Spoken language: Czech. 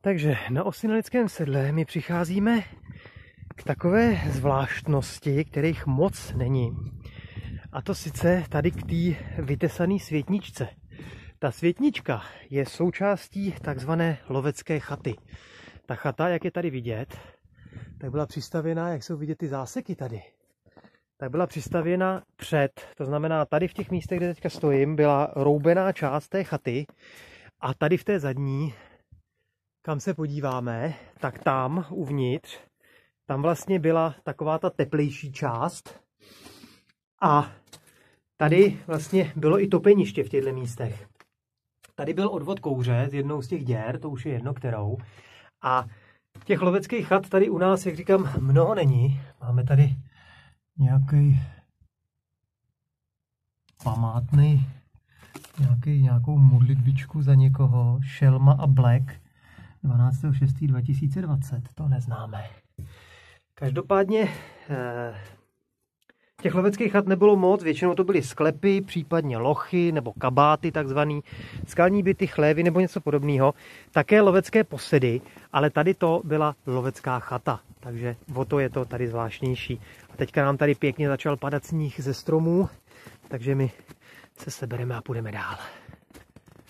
Takže na Osynalickém sedle my přicházíme k takové zvláštnosti, kterých moc není. A to sice tady k té vytesané světničce. Ta světnička je součástí takzvané lovecké chaty. Ta chata, jak je tady vidět, tak byla přistavěna, jak jsou vidět ty záseky tady, tak byla přistavěna před. To znamená, tady v těch místech, kde teďka stojím, byla roubená část té chaty a tady v té zadní, kam se podíváme, tak tam uvnitř, tam vlastně byla taková ta teplejší část a tady vlastně bylo i topeniště v těchto místech. Tady byl odvod kouře z jednou z těch děr, to už je jedno kterou. A těch loveckých chat tady u nás, jak říkám, mnoho není. Máme tady nějaký památný, nějakou modlitbičku za někoho, Šelma a Black, 12.6.2020, to neznáme. Každopádně těch loveckých chat nebylo moc, většinou to byly sklepy, případně lochy nebo kabáty takzvaný, skalní byty, chlévy nebo něco podobného. Také lovecké posedy, ale tady to byla lovecká chata, takže o to je to tady zvláštnější. A teďka nám tady pěkně začal padat sníh ze stromů, takže my se sebereme a půjdeme dál.